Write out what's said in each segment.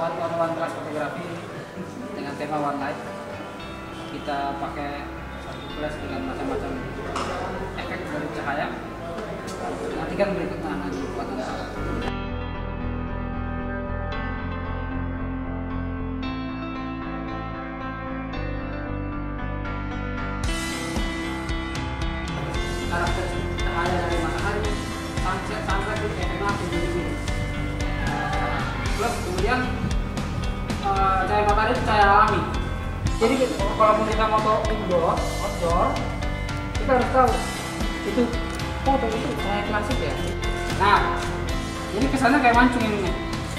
one class fotografi dengan tema one light. Kita pakai satu flash dengan macam-macam efek dari cahaya. Nantikan berikutnya nanti buat Anda. Karakter cahaya dari matahari, sunset itu efeknya tinggi. Plus kemudian cahaya matahari itu cahaya alami. Jadi kalau kita foto indoor, outdoor, kita harus tahu itu foto itu cahaya klasik ya. Nah, ini kesannya kayak mancung ini.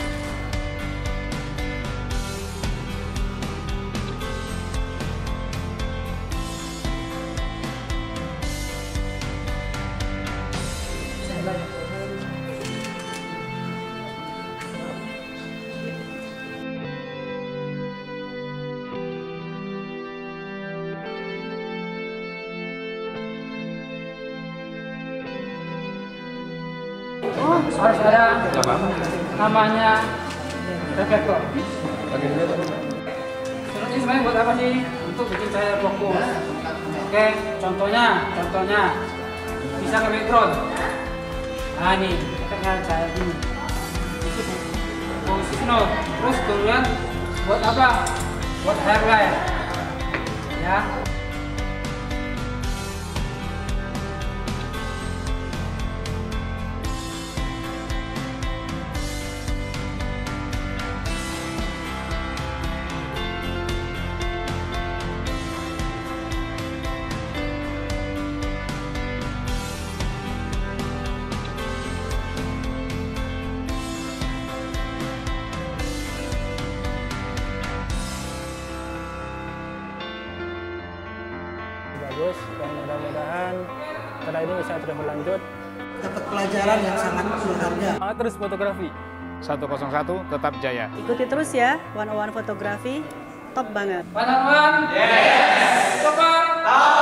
Oh, harus ada namanya reflektor. Ini sebenarnya buat apa sih? Untuk bikin cahaya fokus. Oke, contohnya bisa ke background. Nah ini, efeknya cahaya gini. Itu positional. Terus kemudian buat apa? Buat highlight. Ya. Bagus dan mudah-mudahan setelah ini bisa terus berlanjut. Dapat pelajaran yang sangat berharga. Terus fotografi 101 tetap jaya. Ikuti terus ya, 101 Fotografi, top banget. 101, yes! Super!